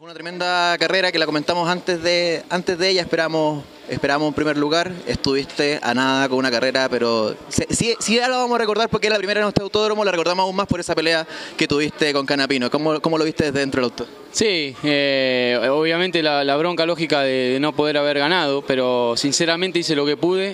Fue una tremenda carrera que la comentamos antes de ella, esperamos un primer lugar, estuviste a nada con una carrera, pero sí ya la vamos a recordar porque es la primera en nuestro autódromo, la recordamos aún más por esa pelea que tuviste con Canapino. ¿Cómo lo viste desde dentro del auto? Sí, obviamente la bronca lógica de no poder haber ganado, pero sinceramente hice lo que pude.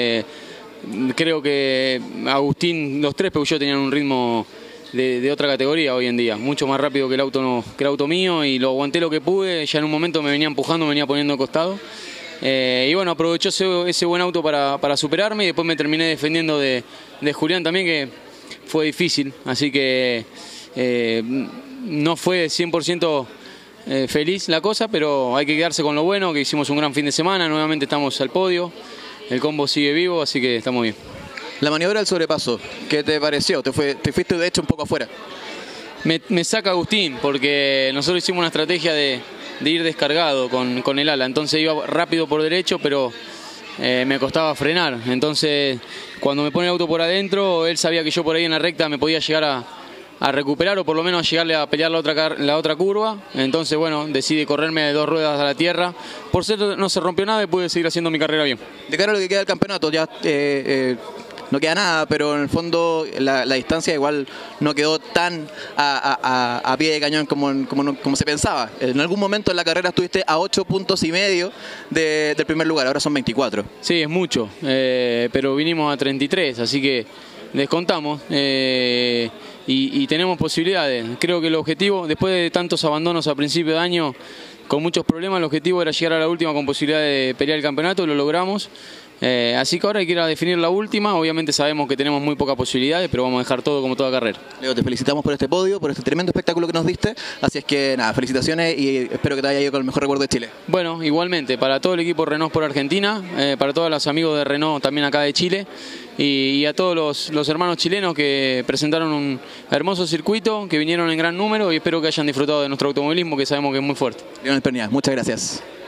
Creo que Agustín, los tres Peugeot tenían un ritmo de otra categoría hoy en día, mucho más rápido que el auto mío, y lo aguanté lo que pude. Ya en un momento me venía empujando, me venía poniendo de costado, y bueno, aprovechó ese buen auto para superarme, y después me terminé defendiendo de Julián también, que fue difícil, así que no fue 100% feliz la cosa, pero hay que quedarse con lo bueno, que hicimos un gran fin de semana, nuevamente estamos al podio, el combo sigue vivo, así que estamos bien. La maniobra del sobrepaso, ¿qué te pareció? Te fuiste de hecho un poco afuera. Me saca Agustín, porque nosotros hicimos una estrategia de ir descargado con el ala, entonces iba rápido por derecho, pero me costaba frenar. Entonces cuando me pone el auto por adentro, él sabía que yo por ahí en la recta me podía llegar a recuperar, o por lo menos llegarle a pelear la otra curva. Entonces bueno, decidí correrme de 2 ruedas a la tierra. Por cierto, no se rompió nada y pude seguir haciendo mi carrera bien. De cara a lo que queda del campeonato, ya no queda nada, pero en el fondo la distancia igual no quedó tan a pie de cañón como se pensaba. En algún momento en la carrera estuviste a 8,5 puntos del primer lugar, ahora son 24. Sí, es mucho, pero vinimos a 33, así que descontamos y tenemos posibilidades. Creo que el objetivo, después de tantos abandonos a principio de año, con muchos problemas, el objetivo era llegar a la última con posibilidad de pelear el campeonato, y lo logramos. Así que ahora hay que ir a definir la última. Obviamente sabemos que tenemos muy pocas posibilidades, pero vamos a dejar todo como toda carrera. Leo, te felicitamos por este podio, por este tremendo espectáculo que nos diste. Así es que nada, felicitaciones y espero que te haya ido con el mejor recuerdo de Chile. Bueno, igualmente, para todo el equipo Renault por Argentina, para todos los amigos de Renault también acá de Chile, y a todos los hermanos chilenos que presentaron un hermoso circuito, que vinieron en gran número, y espero que hayan disfrutado de nuestro automovilismo, que sabemos que es muy fuerte. Lionel Pernia, muchas gracias.